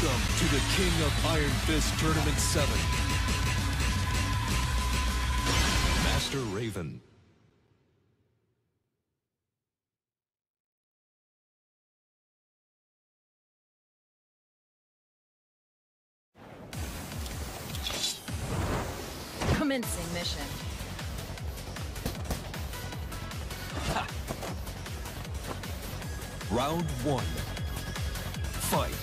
Welcome to the King of Iron Fist Tournament 7. Master Raven. Commencing mission. Round 1. Fight.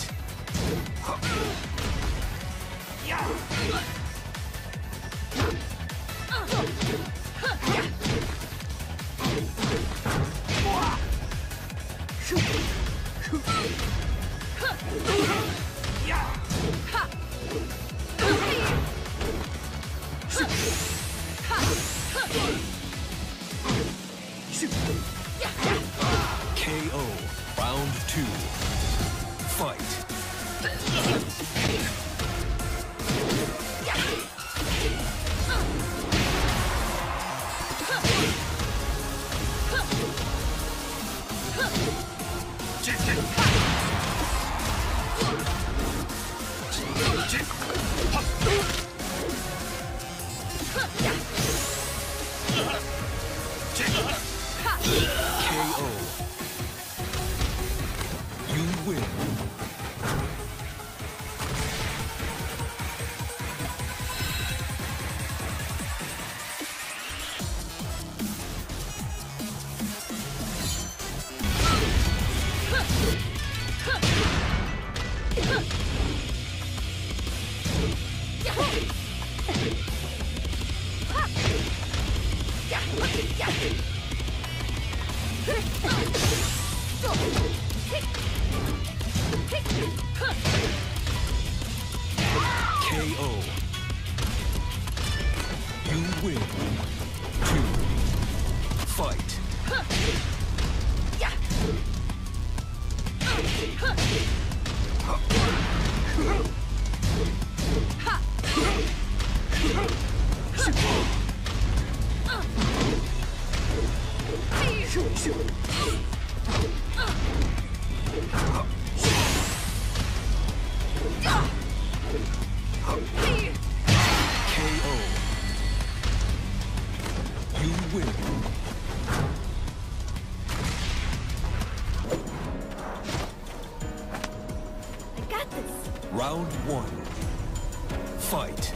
KO. Round 2. Fight. KO. You win. KO. You win. 2. Fight. KO. You win. I got this. Round 1. Fight.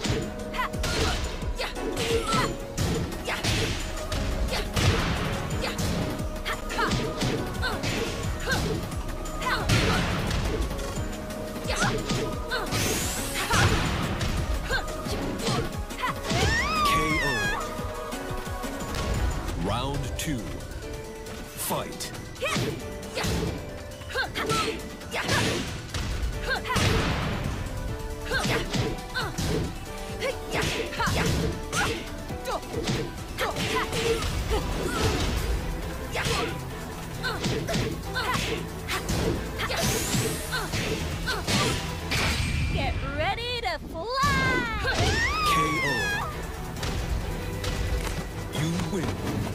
KO. Round 2. Fight. Get ready to fly! KO. You win.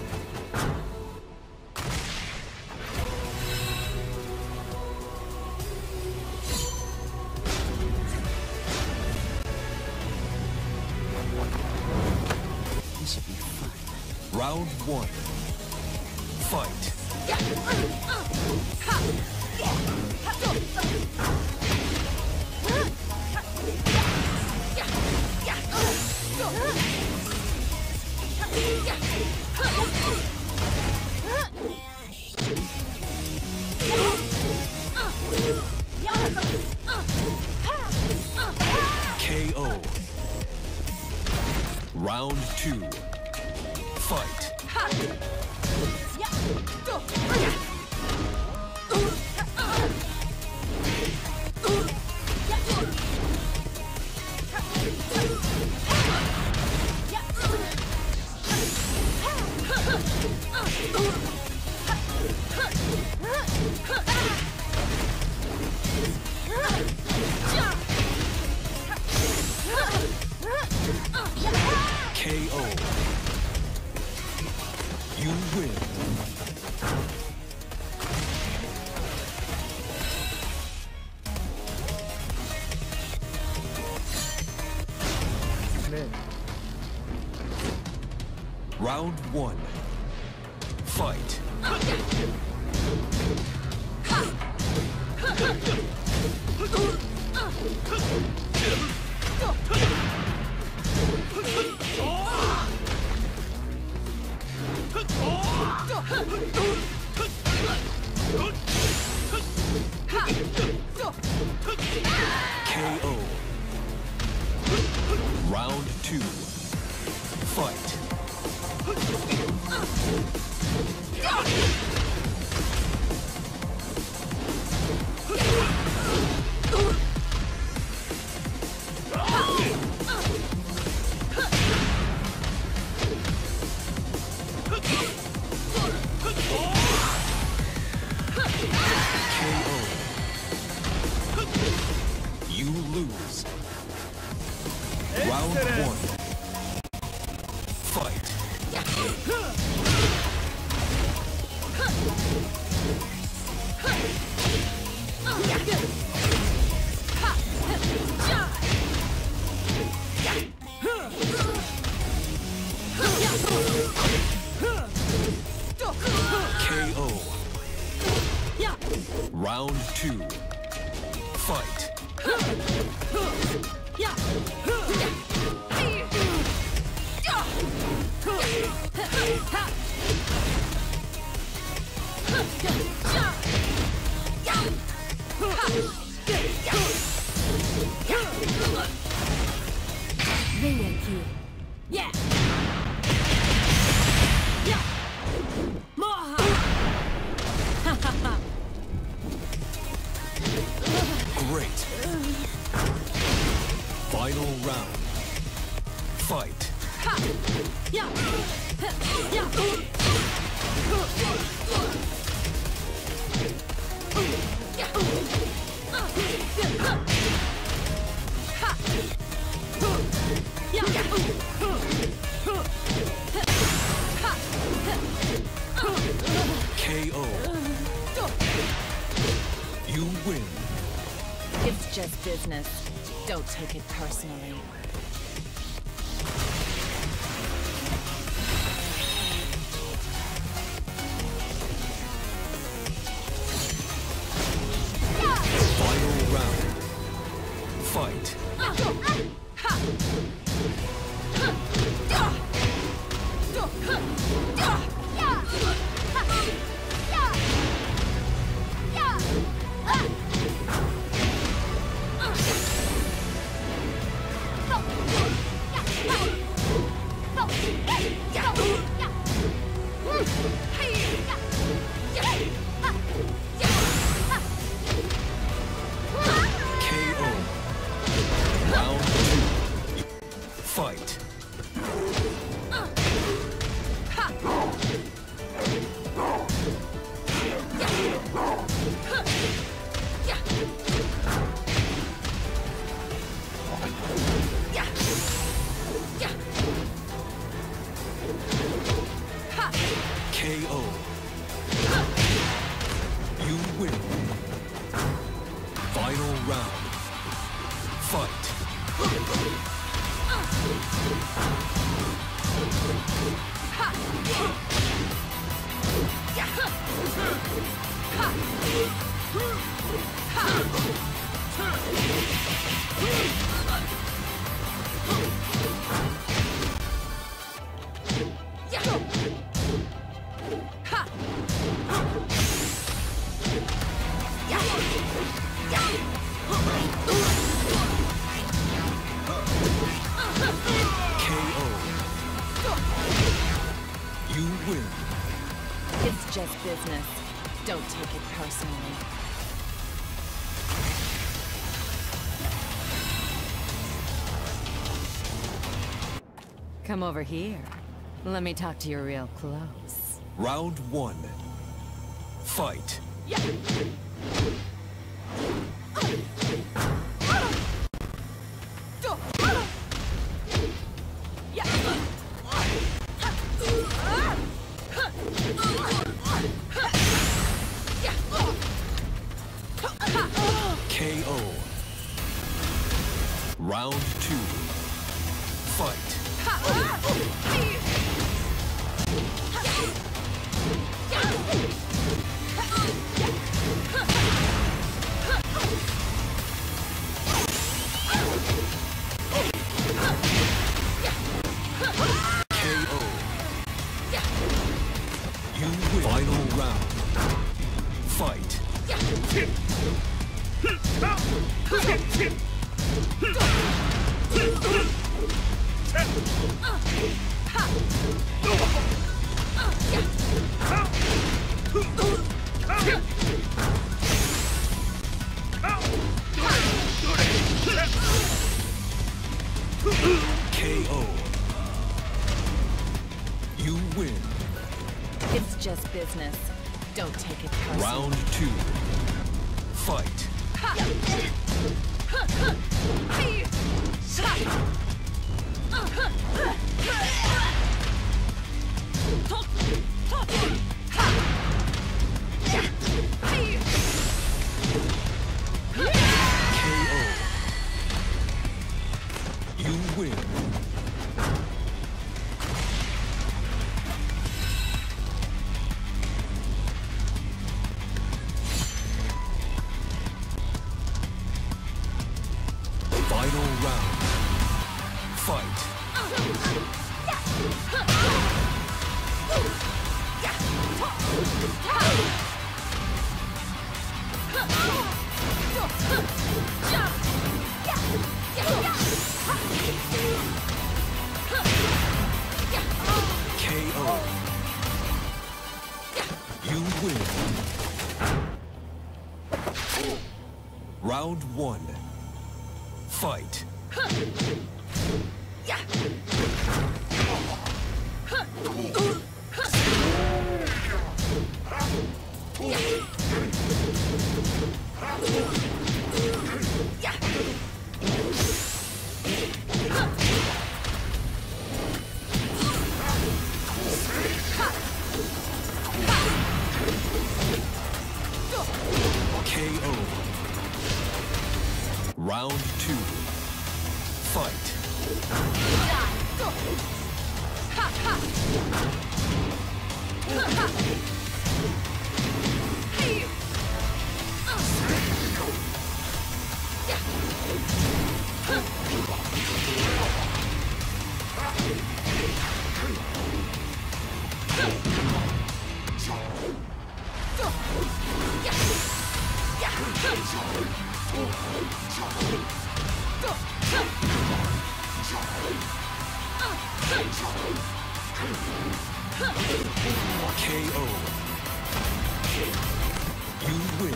This will be fun. Round 1. Fight. KO. Round 2. Fight. KO. You win. 잘하네. Round 1. Fight. KO. Round 2. Fight. KO. You lose. Round 1. Fight. KO. Round 2. Fight. Yeah. Great. Final round. Fight. KO. You win. It's just business. Don't take it personally. Final round. Fight. KO. Round 2. Fight. KO. You win. Final round. Fight. KO. You win. It's just business. Don't take it personally. Come over here. Let me talk to you real close. Round 1. Fight. KO. Round 2. Fight. KO. You win. Final round. Fight. KO. You win. It's just business. Don't take it personally. Round 2. Fight. KO. You win. Final round. Fight. KO. You win. Round 1. Fight. KO. Round 2. Fight. KO. You win.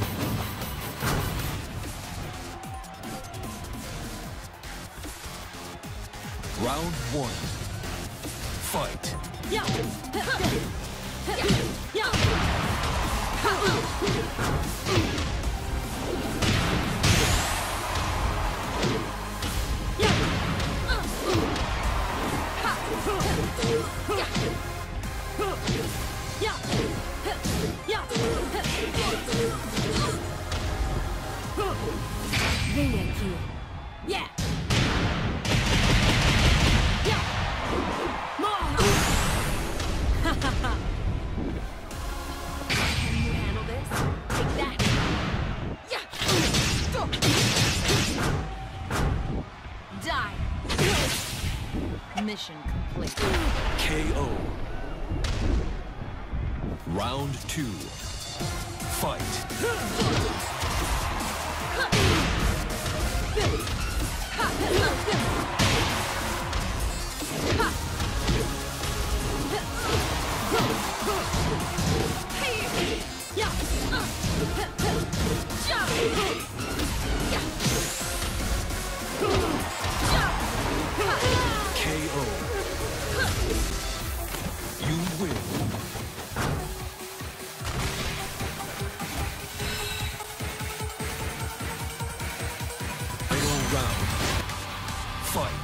Round 1. Fight. Yeah. Can you handle this? Take that. Die. Mission complete. KO. Round 2. Fight. KO. You win. Final round. Fight.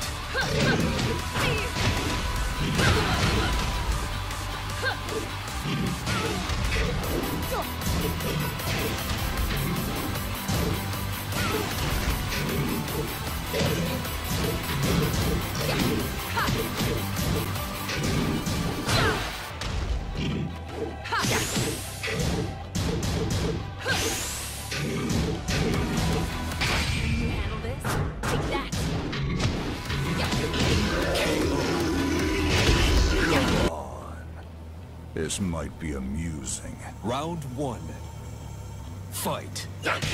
This might be amusing. Round 1. Fight.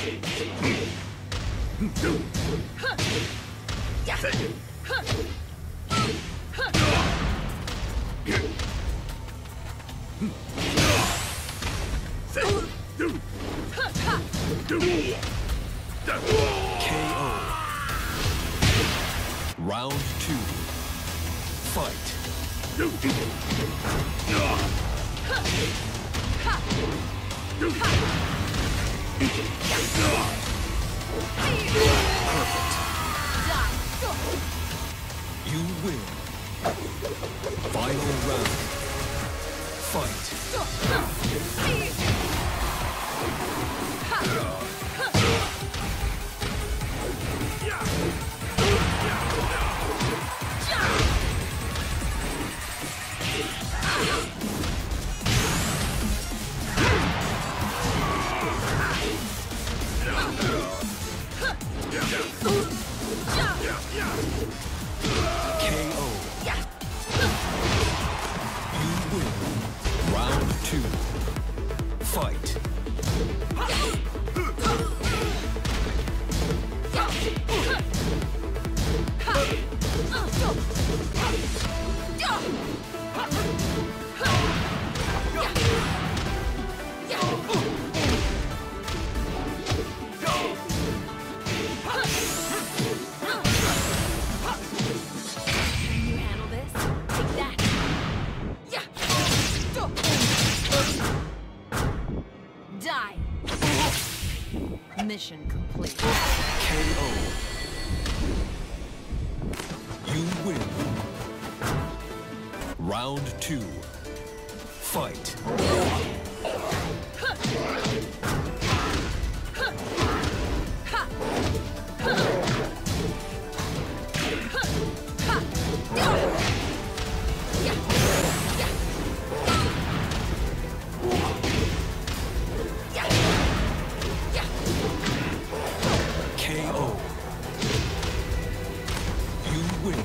KO. Round 2. Fight. Perfect. You win. Final round. Fight. KO. You win. Round 2. Fight. Can you handle this? Take that. Die. Mission complete. KO. You win. Round 2. Fight. KO. You win.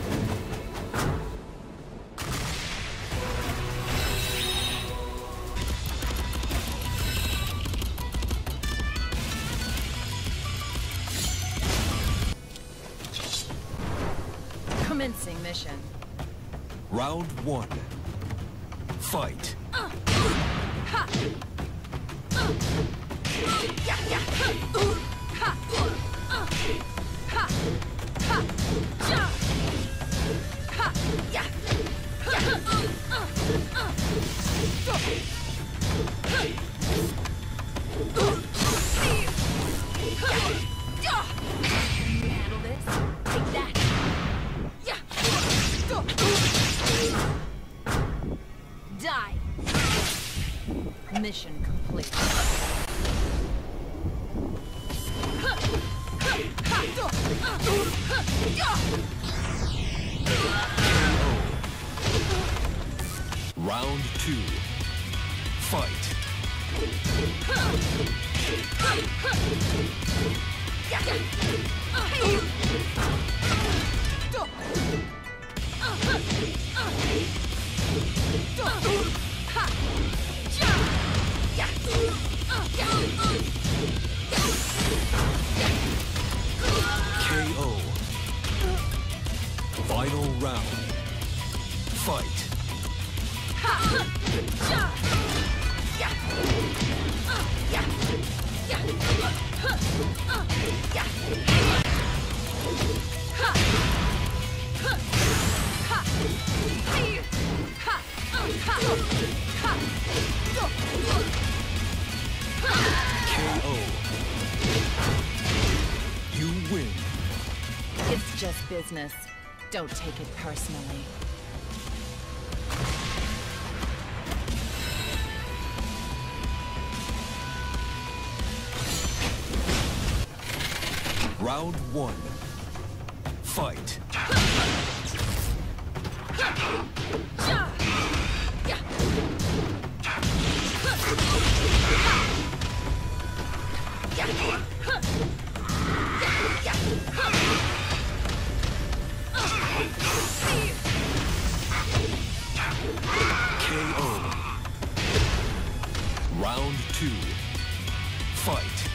Commencing mission. Round 1. Fight. Can you handle this? Take that. Die. Mission complete. Round 2. Fight. KO. Final round. Fight. KO. You win. It's just business. Don't take it personally. Round 1. Fight. KO. 2. Fight.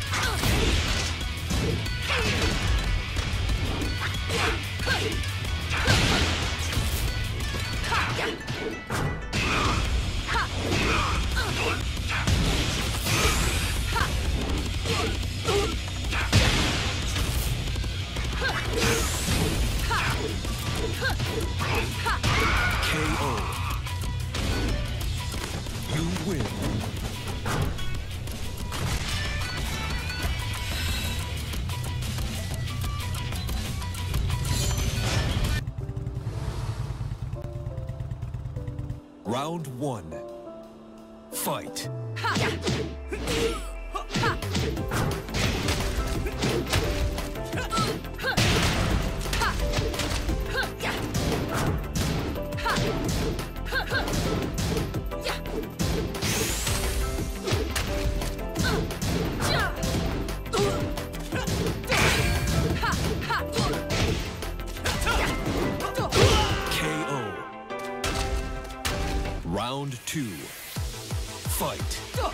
KO. You win. Round 1. Fight. KO. Round 2. Fight.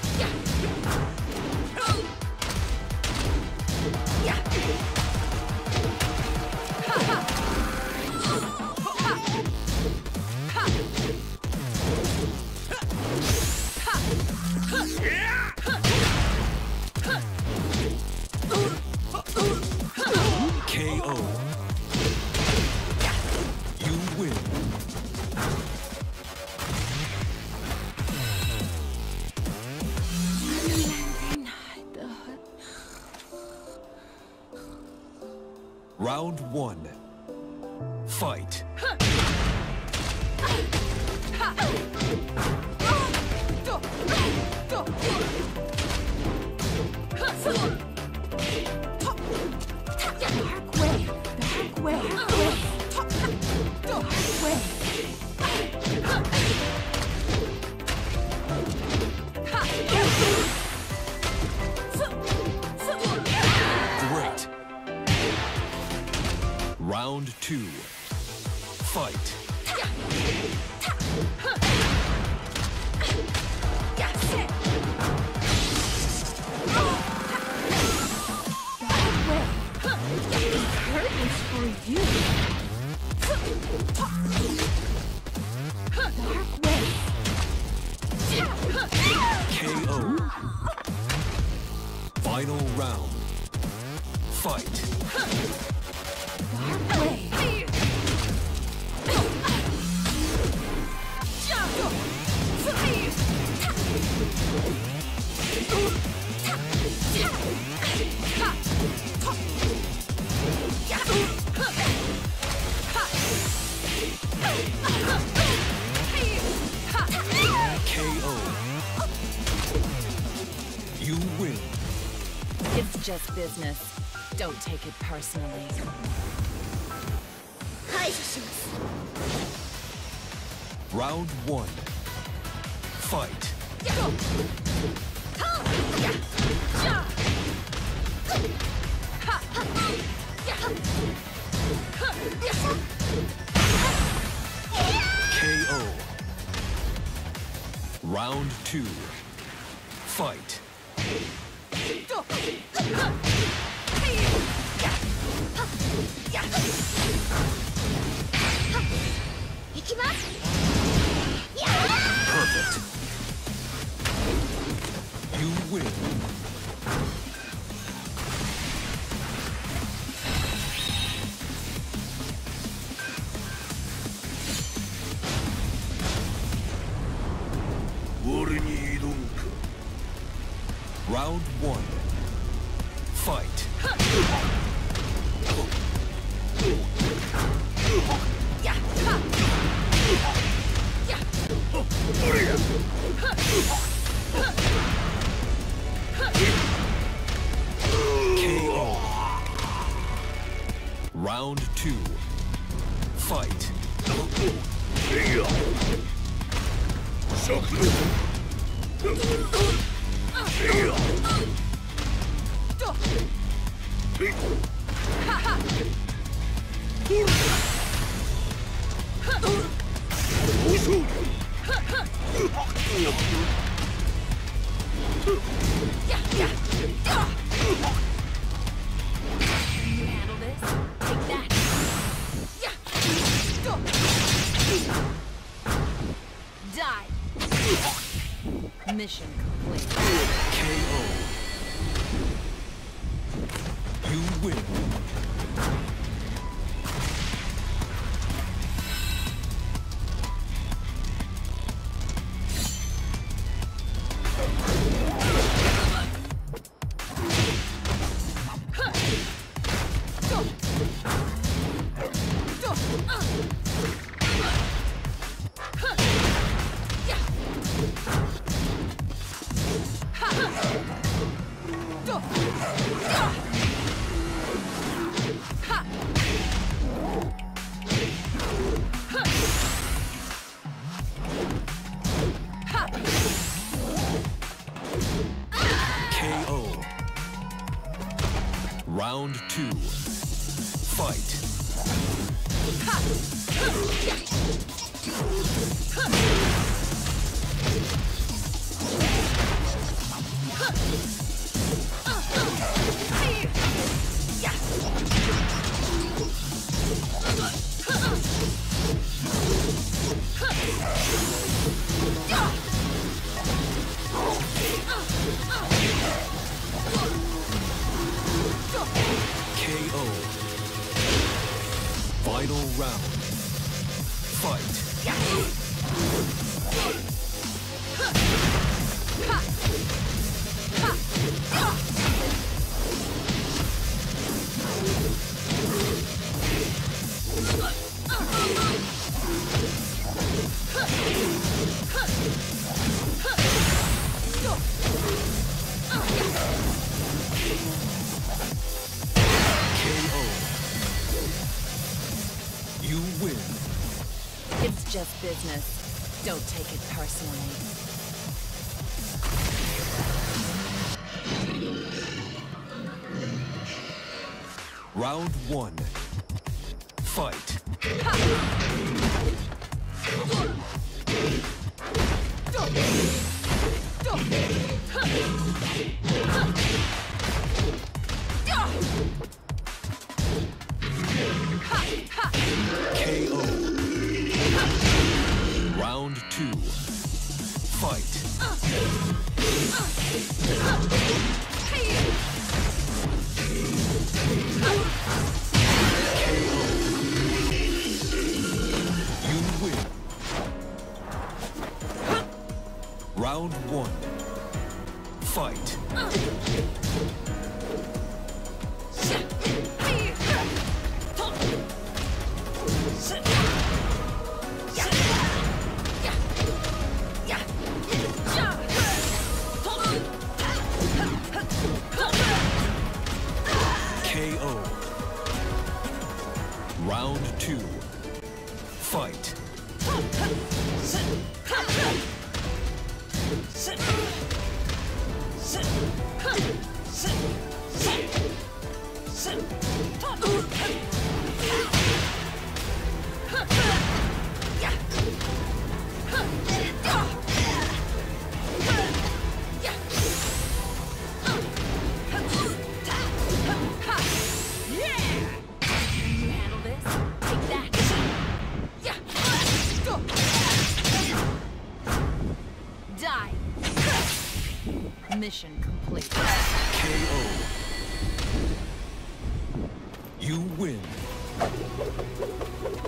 KO. You win. Round 1. Fight. Great. Round 2. Fight. KO. Final round. Fight. KO. You win. It's just business. Don't take it personally. Round 1. Fight. KO. Round 2. Fight. Perfect. You win. Round 1. Fight. KO. Round 2. Fight. You handle this? Take that. Die. Mission complete. KO. You win. KO. Round 2. Fight. KO. Final round. Fight. KO. You win. It's just business. Don't take it personally. Round 1. Fight. KO. Round 2. Fight. You win. Round 1. Fight. KO. Round 2. Fight. You handle this? Take that. Die. Mission complete. KO. You win.